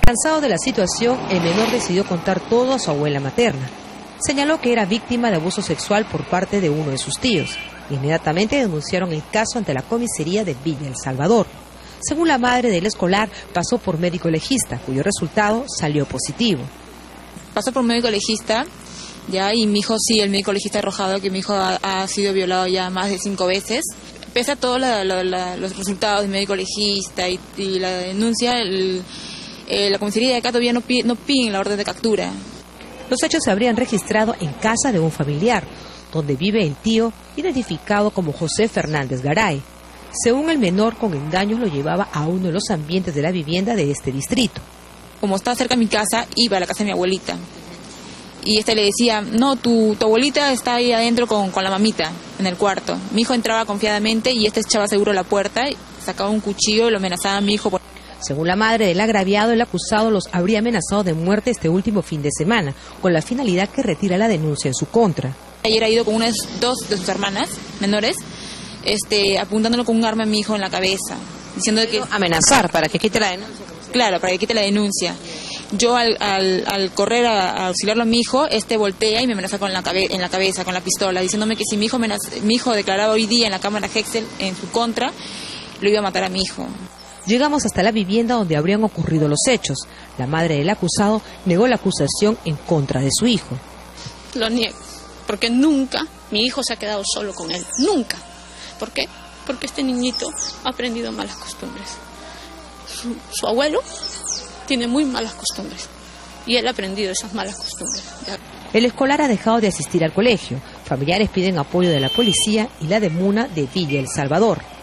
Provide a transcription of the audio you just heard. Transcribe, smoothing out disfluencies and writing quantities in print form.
Cansado de la situación, el menor decidió contar todo a su abuela materna. Señaló que era víctima de abuso sexual por parte de uno de sus tíos. Inmediatamente denunciaron el caso ante la comisaría de Villa El Salvador. Según la madre del escolar, pasó por médico legista, cuyo resultado salió positivo. Pasó por médico legista, ya, y mi hijo, sí, el médico legista ha arrojado que mi hijo ha sido violado ya más de 5 veces. Pese a todos los resultados del médico legista y la denuncia, la comisaría de acá todavía no piden la orden de captura. Los hechos se habrían registrado en casa de un familiar, donde vive el tío, identificado como José Fernández Garay. Según el menor, con engaños lo llevaba a uno de los ambientes de la vivienda de este distrito. Como estaba cerca de mi casa, iba a la casa de mi abuelita. Y le decía, no, tu abuelita está ahí adentro con la mamita, en el cuarto. Mi hijo entraba confiadamente y echaba seguro la puerta, sacaba un cuchillo y lo amenazaba a mi hijo. Según la madre del agraviado, el acusado los habría amenazado de muerte este último fin de semana, con la finalidad que retira la denuncia en su contra. Ayer ha ido con dos de sus hermanas menores, apuntándolo con un arma a mi hijo en la cabeza, diciendo que amenazar para que quite la denuncia. Claro, para que quite la denuncia. Yo al correr a auxiliarlo a mi hijo, voltea y me amenaza en la cabeza, con la pistola, diciéndome que si mi hijo declaraba hoy día en la cámara Hexel en su contra, lo iba a matar a mi hijo. Llegamos hasta la vivienda donde habrían ocurrido los hechos. La madre del acusado negó la acusación en contra de su hijo. Lo niego, porque nunca mi hijo se ha quedado solo con él, nunca. ¿Por qué? Porque este niñito ha aprendido malas costumbres. Su abuelo tiene muy malas costumbres y él ha aprendido esas malas costumbres. El escolar ha dejado de asistir al colegio. Familiares piden apoyo de la policía y la DEMUNA de Villa El Salvador.